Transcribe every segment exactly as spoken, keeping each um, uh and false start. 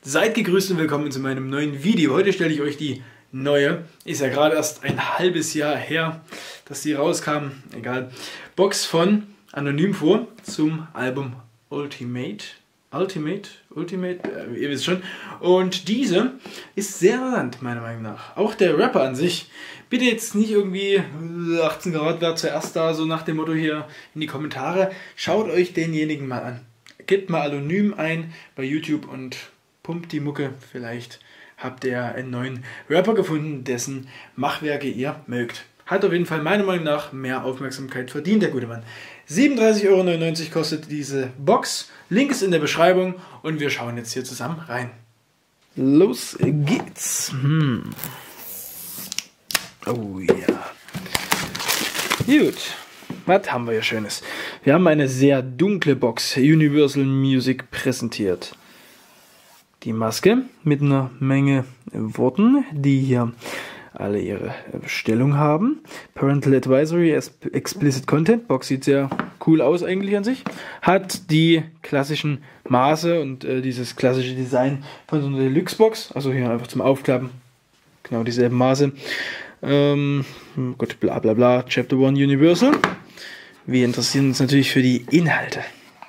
Seid gegrüßt und willkommen zu meinem neuen Video. Heute stelle ich euch die neue, ist ja gerade erst ein halbes Jahr her, dass die rauskam, egal, Box von Anonym vor zum Album Ultimate. Ultimate, Ultimate, äh, ihr wisst schon. Und diese ist sehr rasant, meiner Meinung nach. Auch der Rapper an sich. Bitte jetzt nicht irgendwie achtzehn Karat, wer zuerst da, so nach dem Motto hier in die Kommentare. Schaut euch denjenigen mal an. Gebt mal Anonym ein bei YouTube und pumpt die Mucke. Vielleicht habt ihr einen neuen Rapper gefunden, dessen Machwerke ihr mögt. Hat auf jeden Fall meiner Meinung nach mehr Aufmerksamkeit verdient, der gute Mann. siebenunddreißig Euro neunundneunzig kostet diese Box. Link ist in der Beschreibung und wir schauen jetzt hier zusammen rein. Los geht's. Hm. Oh ja. Gut. Was haben wir hier Schönes? Wir haben eine sehr dunkle Box Universal Music präsentiert. Die Maske mit einer Menge Worten, die hier alle ihre Stellung haben. Parental Advisory, Explicit Content. Box sieht sehr cool aus eigentlich an sich. Hat die klassischen Maße und äh, dieses klassische Design von so einer Deluxe Box. Also hier einfach zum Aufklappen. Genau dieselben Maße. Ähm, gut, bla bla bla. Chapter one Universal. Wir interessieren uns natürlich für die Inhalte.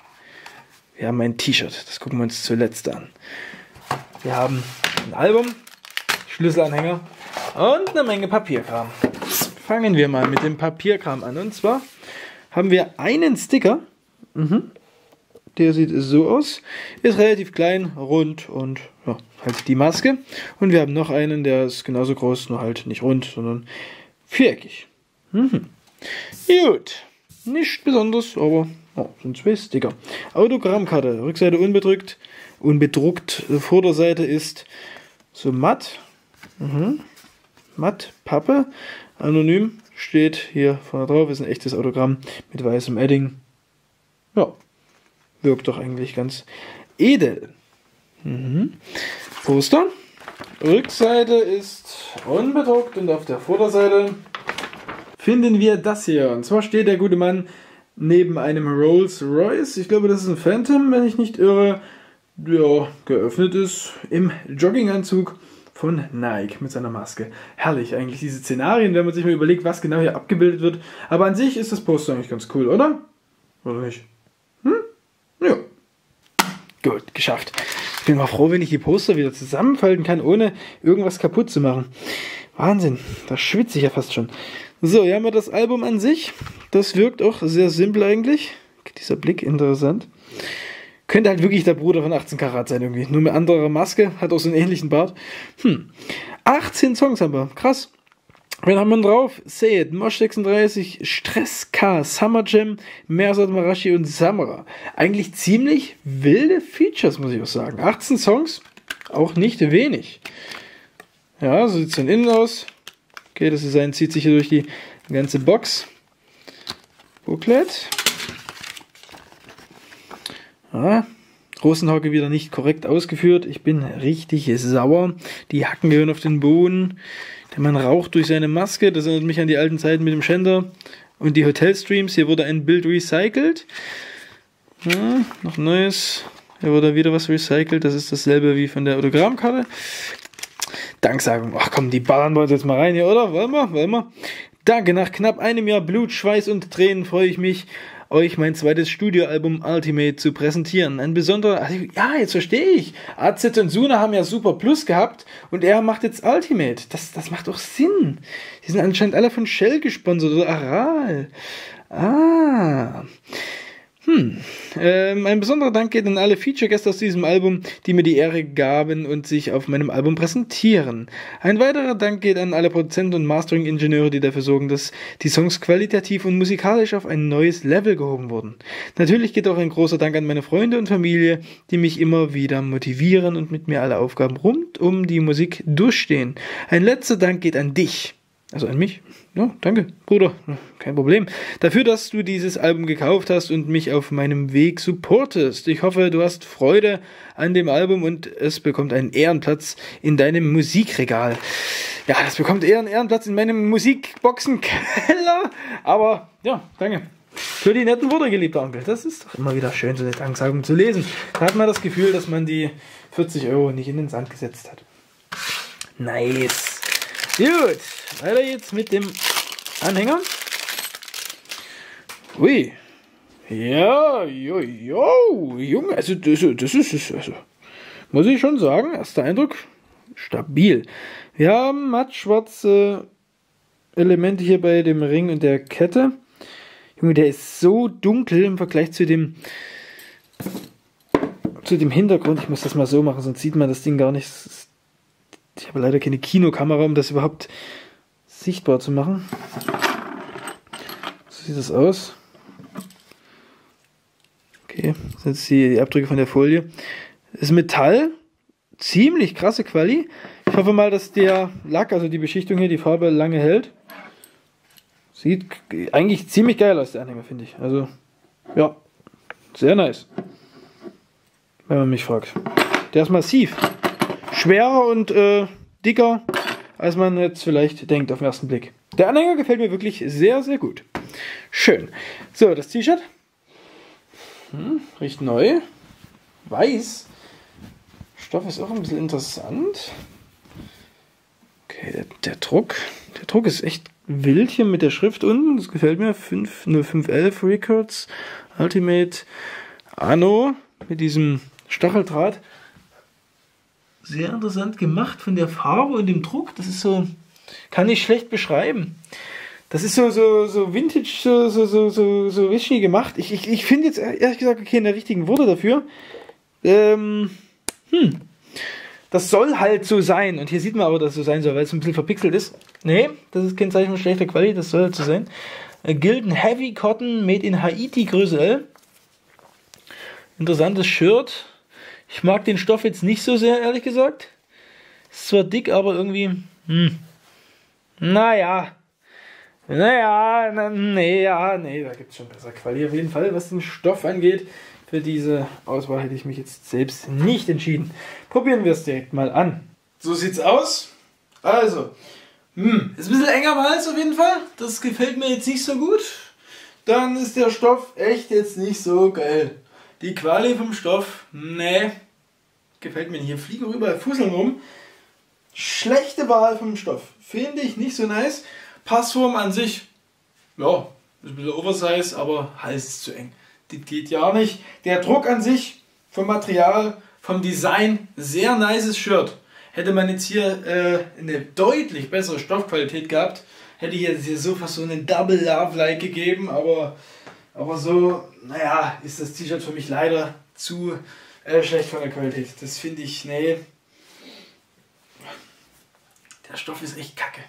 Wir haben ein T-Shirt. Das gucken wir uns zuletzt an. Wir haben ein Album, Schlüsselanhänger und eine Menge Papierkram. Fangen wir mal mit dem Papierkram an. Und zwar haben wir einen Sticker. Mhm. Der sieht so aus. Ist relativ klein, rund und ja, halt die Maske. Und wir haben noch einen, der ist genauso groß, nur halt nicht rund, sondern viereckig. Mhm. Gut. Nicht besonders, aber oh, sind zwei Sticker. Autogrammkarte, Rückseite unbedrückt. Unbedruckt, Vorderseite ist so matt. Mhm. Matt, Pappe. Anonym steht hier vorne drauf, ist ein echtes Autogramm mit weißem Edding. Ja, wirkt doch eigentlich ganz edel. Mhm. Poster. Rückseite ist unbedruckt und auf der Vorderseite finden wir das hier. Und zwar steht der gute Mann neben einem Rolls Royce. Ich glaube, das ist ein Phantom, wenn ich nicht irre. Ja, geöffnet ist im Jogginganzug von Nike mit seiner Maske. Herrlich eigentlich, diese Szenarien, wenn man sich mal überlegt, was genau hier abgebildet wird. Aber an sich ist das Poster eigentlich ganz cool, oder? Oder nicht? Hm? Ja. Gut, geschafft. Ich bin mal froh, wenn ich die Poster wieder zusammenfalten kann, ohne irgendwas kaputt zu machen. Wahnsinn, da schwitze ich ja fast schon. So, hier haben wir das Album an sich. Das wirkt auch sehr simpel eigentlich. Dieser Blick, interessant. Könnte halt wirklich der Bruder von achtzehn Karat sein irgendwie. Nur mit anderer Maske, hat auch so einen ähnlichen Bart. Hm. achtzehn Songs haben wir, krass. Wen haben wir drauf? Say It, Mosh sechsunddreißig, Stress K, Summer Jam, Mersat Marashi und Samra. Eigentlich ziemlich wilde Features, muss ich auch sagen. achtzehn Songs, auch nicht wenig. Ja, so sieht es von innen aus. Okay, das Design zieht sich hier durch die ganze Box. Booklet. Ah, Rosenhauke wieder nicht korrekt ausgeführt. Ich bin richtig sauer. Die Hacken gehören auf den Boden. Der Mann raucht durch seine Maske. Das erinnert mich an die alten Zeiten mit dem Schänder. Und die Hotelstreams. Hier wurde ein Bild recycelt. Ja, noch Neues. Hier wurde wieder was recycelt. Das ist dasselbe wie von der Autogrammkarte. Danksagung. Ach komm, die ballern wir uns jetzt mal rein hier, oder? Wollen wir? Wollen wir? Danke, nach knapp einem Jahr Blut, Schweiß und Tränen freue ich mich, euch mein zweites Studioalbum Ultimate zu präsentieren. Ein besonderer, also, ja, jetzt verstehe ich. A Z und Suna haben ja Super Plus gehabt und er macht jetzt Ultimate. Das, das macht doch Sinn. Die sind anscheinend alle von Shell gesponsert oder Aral. Ah. Hm. Ähm, ein besonderer Dank geht an alle Feature-Gäste aus diesem Album, die mir die Ehre gaben und sich auf meinem Album präsentieren. Ein weiterer Dank geht an alle Produzenten und Mastering-Ingenieure, die dafür sorgen, dass die Songs qualitativ und musikalisch auf ein neues Level gehoben wurden. Natürlich geht auch ein großer Dank an meine Freunde und Familie, die mich immer wieder motivieren und mit mir alle Aufgaben rund um die Musik durchstehen. Ein letzter Dank geht an dich. Also an mich. Ja, danke, Bruder. Kein Problem. Dafür, dass du dieses Album gekauft hast und mich auf meinem Weg supportest. Ich hoffe, du hast Freude an dem Album und es bekommt einen Ehrenplatz in deinem Musikregal. Ja, das bekommt eher einen Ehrenplatz in meinem Musikboxenkeller. Aber ja, danke. Für die netten Worte, geliebter Onkel. Das ist doch immer wieder schön, so eine Danksagung zu lesen. Da hat man das Gefühl, dass man die vierzig Euro nicht in den Sand gesetzt hat. Nice. Gut, weiter jetzt mit dem Anhänger. Ui. Ja, jo, jo, Junge, also das, das ist, also, muss ich schon sagen, erster Eindruck, stabil. Wir haben mattschwarze Elemente hier bei dem Ring und der Kette. Junge, der ist so dunkel im Vergleich zu dem zu dem Hintergrund. Ich muss das mal so machen, sonst sieht man das Ding gar nicht. Ich habe leider keine Kinokamera, um das überhaupt sichtbar zu machen. So sieht das aus. Okay, das sind jetzt die, die Abdrücke von der Folie. Das ist Metall, ziemlich krasse Quali. Ich hoffe mal, dass der Lack, also die Beschichtung hier, die Farbe lange hält. Sieht eigentlich ziemlich geil aus, der Anhänger, finde ich. Also, ja, sehr nice. Wenn man mich fragt. Der ist massiv. Schwerer und äh, dicker, als man jetzt vielleicht denkt auf den ersten Blick. Der Anhänger gefällt mir wirklich sehr, sehr gut. Schön. So, das T-Shirt. Hm, riecht neu. Weiß. Stoff ist auch ein bisschen interessant. Okay, der, der Druck. Der Druck ist echt wild hier mit der Schrift unten. Das gefällt mir. fünf null fünf elf Records. Ultimate Anno. Mit diesem Stacheldraht. Sehr interessant gemacht von der Farbe und dem Druck. Das ist so, kann ich schlecht beschreiben. Das ist so, so, so Vintage, so, so, so, so, so richtig gemacht. Ich, ich, ich finde jetzt ehrlich gesagt keine richtigen Worte dafür. Ähm, hm. Das soll halt so sein. Und hier sieht man aber, dass es so sein soll, weil es ein bisschen verpixelt ist. Nee, das ist kein Zeichen von schlechter Qualität. Das soll halt so sein. Äh, Gildan Heavy Cotton made in Haiti, Größe L. Interessantes Shirt. Ich mag den Stoff jetzt nicht so sehr, ehrlich gesagt. Ist zwar dick, aber irgendwie, hm. Naja. Naja, na, nee, ja, nee, da gibt es schon besser Quali auf jeden Fall, was den Stoff angeht. Für diese Auswahl hätte ich mich jetzt selbst nicht entschieden. Probieren wir es direkt mal an. So sieht's aus. Also, hm, ist ein bisschen enger am Hals auf jeden Fall. Das gefällt mir jetzt nicht so gut. Dann ist der Stoff echt jetzt nicht so geil. Die Quali vom Stoff, nee, gefällt mir nicht. Hier fliegen überall Fusseln rum. Schlechte Wahl vom Stoff. Finde ich nicht so nice. Passform an sich, ja, ist ein bisschen Oversize, aber Hals ist zu eng. Das geht ja nicht. Der Druck an sich, vom Material, vom Design, sehr nices Shirt. Hätte man jetzt hier äh, eine deutlich bessere Stoffqualität gehabt, hätte ich jetzt hier so fast so einen Double Love Like gegeben, aber, aber so, naja, ist das T-Shirt für mich leider zu äh, schlecht von der Qualität. Das finde ich, nee. Der Stoff ist echt kacke.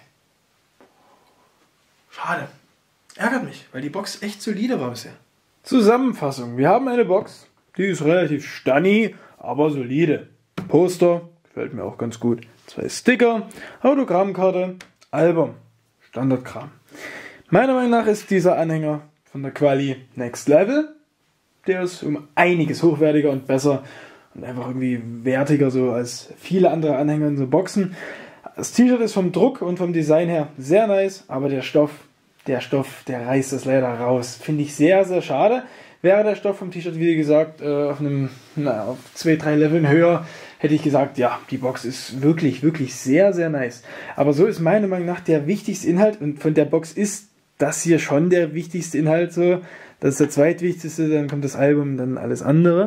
Schade. Ärgert mich, weil die Box echt solide war bisher. Zusammenfassung. Wir haben eine Box, die ist relativ stunny, aber solide. Poster, gefällt mir auch ganz gut. Zwei Sticker, Autogrammkarte, Album. Standardkram. Meiner Meinung nach ist dieser Anhänger von der Quali Next Level. Der ist um einiges hochwertiger und besser und einfach irgendwie wertiger so als viele andere Anhänger in so Boxen. Das T-Shirt ist vom Druck und vom Design her sehr nice, aber der Stoff, der Stoff, der reißt das leider raus. Finde ich sehr, sehr schade. Wäre der Stoff vom T-Shirt, wie gesagt, auf einem, na, auf zwei, drei Leveln höher, hätte ich gesagt, ja, die Box ist wirklich, wirklich sehr, sehr nice. Aber so ist meiner Meinung nach der wichtigste Inhalt und von der Box ist das hier schon der wichtigste Inhalt so. Das ist der zweitwichtigste, dann kommt das Album, dann alles andere.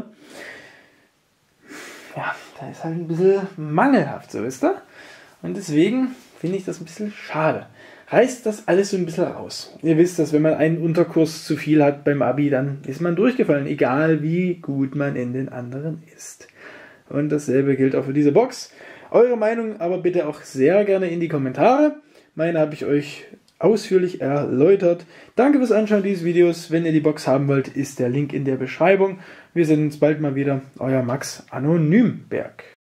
Ja, da ist halt ein bisschen mangelhaft, so wisst ihr? Und deswegen finde ich das ein bisschen schade. Reißt das alles so ein bisschen raus. Ihr wisst, dass wenn man einen Unterkurs zu viel hat beim Abi, dann ist man durchgefallen, egal wie gut man in den anderen ist. Und dasselbe gilt auch für diese Box. Eure Meinung aber bitte auch sehr gerne in die Kommentare. Meine habe ich euch ausführlich erläutert. Danke fürs Anschauen dieses Videos. Wenn ihr die Box haben wollt, ist der Link in der Beschreibung. Wir sehen uns bald mal wieder. Euer Max Anonymberg.